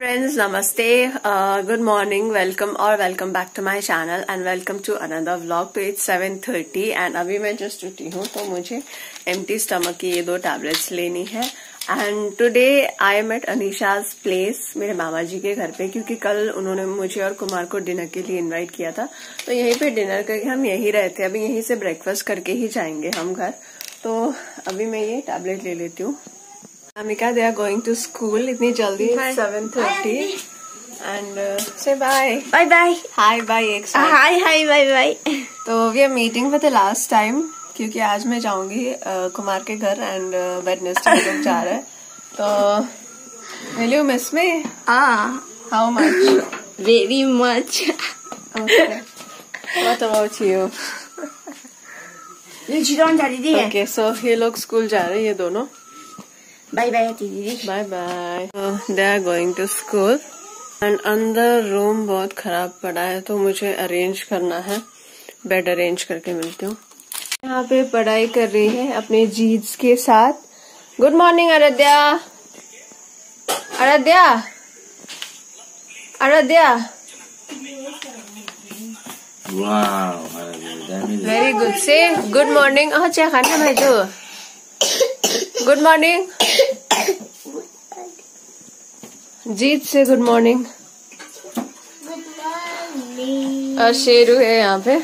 Friends नमस्ते, good morning, welcome back to my channel and welcome to another vlog. तो it's 7:30 and अभी मैं just उठी हूँ तो मुझे एम्प्टी स्टमक की ये 2 टैबलेट्स लेनी है। And today I am at Anisha's place, मेरे मामा जी के घर पे, क्योंकि कल उन्होंने मुझे और कुमार को डिनर के लिए इनवाइट किया था। तो यहीं पे डिनर करके हम यहीं रहते, अभी यहीं से ब्रेकफास्ट करके ही जाएंगे हम घर। तो अभी मैं ये टैबलेट ले लेती हूँ। Amika, they are going to school. इतनी जल्दी 7:30 and say bye. Bye bye. Hi bye एक साथ. Hi bye bye. तो we are meeting for the last time क्योंकि आज मैं जाऊंगी कुमार के घर एंड वेडनेसडे लोग जा रहे हैं। तो will you miss me? How much? Very much. Okay. What about you? Okay, so ये लोग स्कूल जा रहे हैं ये दोनों। Bye bye दीदी. Bye bye. So they are going to school and अंदर रूम बहुत खराब पड़ा है तो मुझे अरेंज करना है, बेड अरेंज करके मिलती हूँ। यहाँ पे पढ़ाई कर रही है अपने जीज के साथ। Good morning Aaradhya. Aaradhya Aaradhya very good से गुड मॉर्निंग। अच्छा खाना भाई तो गुड मॉर्निंग। जीत से गुड मॉर्निंग। और शेरू है यहाँ पे।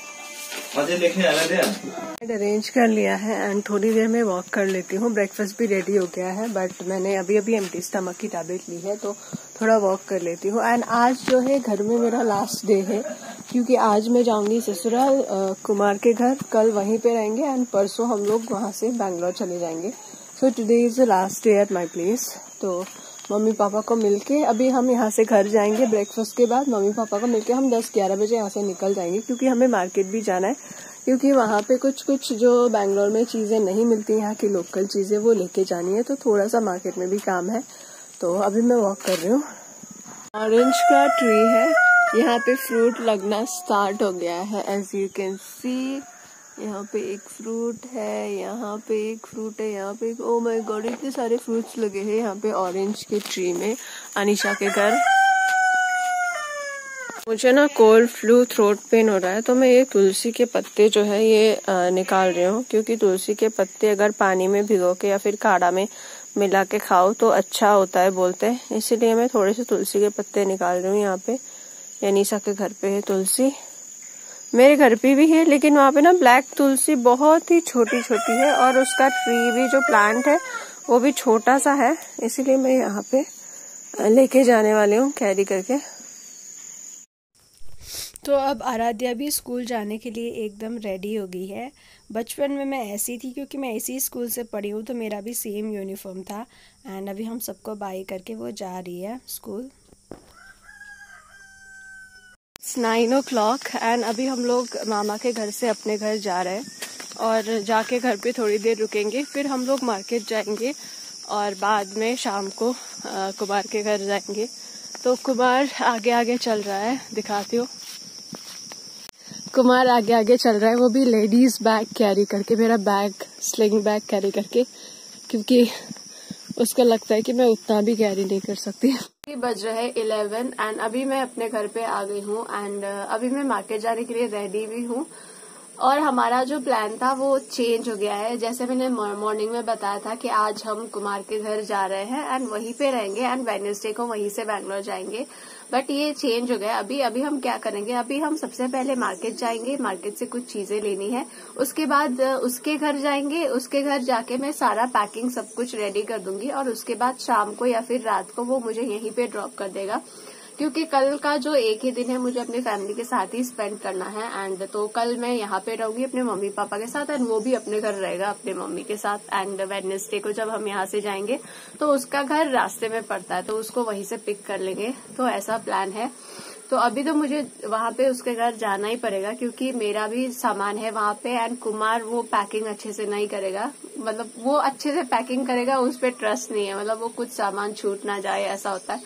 अरेंज कर लिया है एंड थोड़ी देर में वॉक कर लेती हूँ। ब्रेकफास्ट भी रेडी हो गया है बट मैंने अभी एम्प्टी स्टमक की टैबलेट ली है तो थोड़ा वॉक कर लेती हूँ। एंड आज जो है घर में मेरा लास्ट डे है क्योंकि आज मैं जाऊंगी ससुराल कुमार के घर, कल वहीं पे रहेंगे एंड परसों हम लोग वहां से बैंगलोर चले जाएंगे। So today is the last day at my place. तो मम्मी पापा को मिलके अभी हम यहाँ से घर जाएंगे। ब्रेकफास्ट के बाद मम्मी पापा को मिलके हम 10-11 बजे यहाँ से निकल जाएंगे क्योंकि हमें मार्केट भी जाना है, क्योंकि वहाँ पे कुछ जो बैंगलोर में चीजें नहीं मिलती, यहाँ की लोकल चीजें वो लेके जानी है। तो थोड़ा सा मार्केट में भी काम है तो अभी मैं वॉक कर रही हूँ। ऑरेंज का ट्री है, यहाँ पे फ्रूट लगना स्टार्ट हो गया है। एज यू कैन सी यहाँ पे एक फ्रूट है, यहाँ पे एक फ्रूट है, यहाँ पे एक, ओ माय गॉड इतने सारे फ्रूट्स लगे हैं यहाँ पे ऑरेंज के ट्री में अनीशा के घर। मुझे ना कोल्ड फ्लू, थ्रोट पेन हो रहा है तो मैं ये तुलसी के पत्ते जो है ये निकाल रही हूँ, क्योंकि तुलसी के पत्ते अगर पानी में भिगो के या फिर काढ़ा में मिला के खाओ तो अच्छा होता है बोलते हैं। इसीलिए मैं थोड़े से तुलसी के पत्ते निकाल रही हूँ। यहाँ पे अनीशा के घर पे है तुलसी, मेरे घर पे भी है, लेकिन वहाँ पे ना ब्लैक तुलसी बहुत ही छोटी छोटी है और उसका ट्री भी जो प्लांट है वो भी छोटा सा है, इसीलिए मैं यहाँ पे लेके जाने वाली हूँ कैरी करके। तो अब आराध्या भी स्कूल जाने के लिए एकदम रेडी हो गई है। बचपन में मैं ऐसी थी क्योंकि मैं इसी स्कूल से पढ़ी हूँ तो मेरा भी सेम यूनिफॉर्म था। एंड अभी हम सबको बाय करके वो जा रही है स्कूल। 9 o'clock एंड अभी हम लोग मामा के घर से अपने घर जा रहे हैं और जाके घर पे थोड़ी देर रुकेंगे, फिर हम लोग मार्केट जाएंगे और बाद में शाम को कुमार के घर जाएंगे। तो कुमार आगे आगे चल रहा है, दिखाती हूँ। कुमार आगे आगे चल रहा है, वो भी लेडीज बैग कैरी करके, मेरा बैग स्लिंग बैग कैरी करके, क्योंकि उसको लगता है कि मैं उतना भी कैरी नहीं कर सकती। बज रहे हैं 11 एंड अभी मैं अपने घर पे आ गई हूँ एंड अभी मैं मार्केट जाने के लिए रेडी भी हूँ। और हमारा जो प्लान था वो चेंज हो गया है। जैसे मैंने मॉर्निंग में बताया था कि आज हम कुमार के घर जा रहे हैं एंड वहीं पे रहेंगे एंड वेडनेसडे को वहीं से बैंगलोर जाएंगे, बट ये चेंज हो गया। अभी हम क्या करेंगे, अभी हम सबसे पहले मार्केट जाएंगे, मार्केट से कुछ चीजें लेनी है, उसके बाद उसके घर जाएंगे, उसके घर जाके मैं सारा पैकिंग सब कुछ रेडी कर दूंगी और उसके बाद शाम को या फिर रात को वो मुझे यहीं पे ड्रॉप कर देगा, क्योंकि कल का जो एक ही दिन है मुझे अपनी फैमिली के साथ ही स्पेंड करना है। एंड तो कल मैं यहाँ पे रहूंगी अपने मम्मी पापा के साथ एंड वो भी अपने घर रहेगा अपने मम्मी के साथ। एंड वेडनेसडे को जब हम यहाँ से जाएंगे तो उसका घर रास्ते में पड़ता है तो उसको वहीं से पिक कर लेंगे, तो ऐसा प्लान है। तो अभी तो मुझे वहां पे उसके घर जाना ही पड़ेगा क्योंकि मेरा भी सामान है वहां पे एंड कुमार वो पैकिंग अच्छे से नहीं करेगा, मतलब वो अच्छे से पैकिंग करेगा, उस पर ट्रस्ट नहीं है, मतलब वो कुछ सामान छूट ना जाए ऐसा होता है।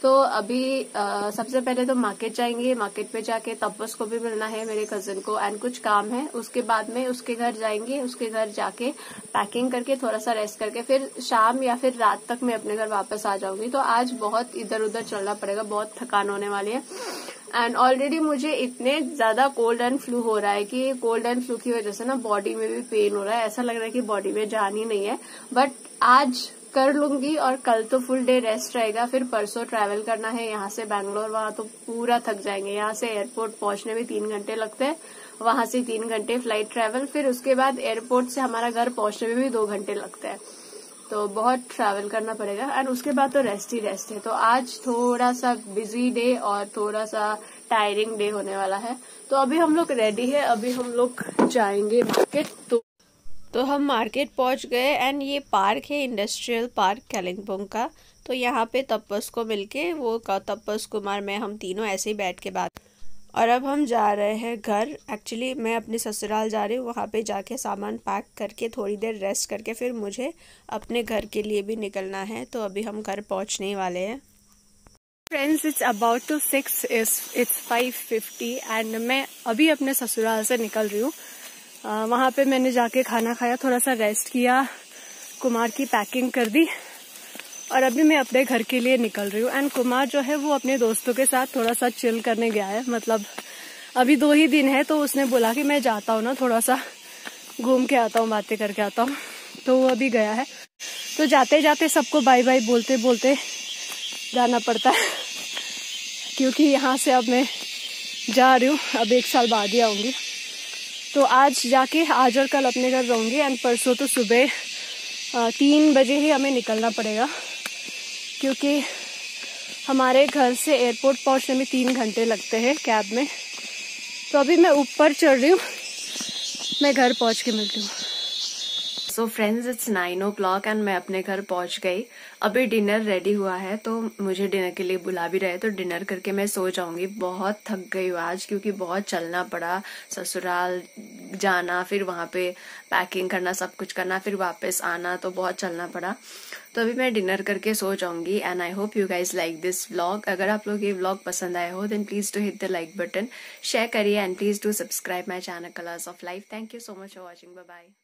तो अभी सबसे पहले तो मार्केट जाएंगे, मार्केट पे जाके तपस को भी मिलना है, मेरे कजिन को, एंड कुछ काम है। उसके बाद में उसके घर जाएंगे, उसके घर जाके पैकिंग करके थोड़ा सा रेस्ट करके फिर शाम या फिर रात तक मैं अपने घर वापस आ जाऊंगी। तो आज बहुत इधर उधर चलना पड़ेगा, बहुत थकान होने वाली है। एंड ऑलरेडी मुझे इतने ज्यादा कोल्ड एंड फ्लू हो रहा है कि कोल्ड एंड फ्लू की वजह से ना बॉडी में भी पेन हो रहा है, ऐसा लग रहा है कि बॉडी में जान ही नहीं है। बट आज कर लूंगी और कल तो फुल डे रेस्ट रहेगा। फिर परसों ट्रैवल करना है यहाँ से बैंगलोर, वहां तो पूरा थक जाएंगे। यहाँ से एयरपोर्ट पहुंचने में 3 घंटे लगते हैं, वहां से 3 घंटे फ्लाइट ट्रैवल, फिर उसके बाद एयरपोर्ट से हमारा घर पहुंचने में भी 2 घंटे लगते हैं। तो बहुत ट्रैवल करना पड़ेगा एंड उसके बाद तो रेस्ट ही रेस्ट है। तो आज थोड़ा सा बिजी डे और थोड़ा सा टायरिंग डे होने वाला है। तो अभी हम लोग रेडी है, अभी हम लोग जाएंगे मार्केट। तो हम मार्केट पहुंच गए एंड ये पार्क है इंडस्ट्रियल पार्क कालिम्पोंग का। तो यहाँ पे तपस को मिलके वो तपस कुमार मैं हम तीनों ऐसे ही बैठ के बात। और अब हम जा रहे हैं घर। एक्चुअली मैं अपने ससुराल जा रही हूँ, वहाँ पे जाके सामान पैक करके थोड़ी देर रेस्ट करके फिर मुझे अपने घर के लिए भी निकलना है। तो अभी हम घर पहुँचने वाले हैं। Friends, it's about to 6, it's 5:50 and मैं अभी अपने ससुराल से निकल रही हूँ। वहाँ पे मैंने जाके खाना खाया, थोड़ा सा रेस्ट किया, कुमार की पैकिंग कर दी और अभी मैं अपने घर के लिए निकल रही हूँ। एंड कुमार जो है वो अपने दोस्तों के साथ थोड़ा सा चिल करने गया है। मतलब अभी 2 ही दिन है तो उसने बोला कि मैं जाता हूँ ना, थोड़ा सा घूम के आता हूँ, बातें करके आता हूँ। तो वो अभी गया है। तो जाते जाते सबको बाय बाय बोलते बोलते जाना पड़ता है क्योंकि यहाँ से अब मैं जा रही हूँ, अब 1 साल बाद ही आऊंगी। तो आज जाके आज और कल अपने घर रहूंगी एंड परसों तो सुबह 3 बजे ही हमें निकलना पड़ेगा क्योंकि हमारे घर से एयरपोर्ट पहुंचने में 3 घंटे लगते हैं कैब में। तो अभी मैं ऊपर चढ़ रही हूँ, मैं घर पहुंच के मिलती हूँ। So friends, it's 9 o'clock and मैं अपने घर पहुंच गई। अभी डिनर रेडी हुआ है तो मुझे डिनर के लिए बुला भी रहे, तो डिनर करके मैं सो जाऊंगी। बहुत थक गई हूँ आज क्योंकि बहुत चलना पड़ा, ससुराल जाना, फिर वहां पे पैकिंग करना, सब कुछ करना, फिर वापस आना, तो बहुत चलना पड़ा। तो अभी मैं डिनर करके सो जाऊंगी and I hope you guys like this vlog. अगर आप लोग ये व्लॉग पसंद आए हो then please do hit the like button, share करिए and please do subscribe my channel colours of life. Thank you so much for watching, bye bye.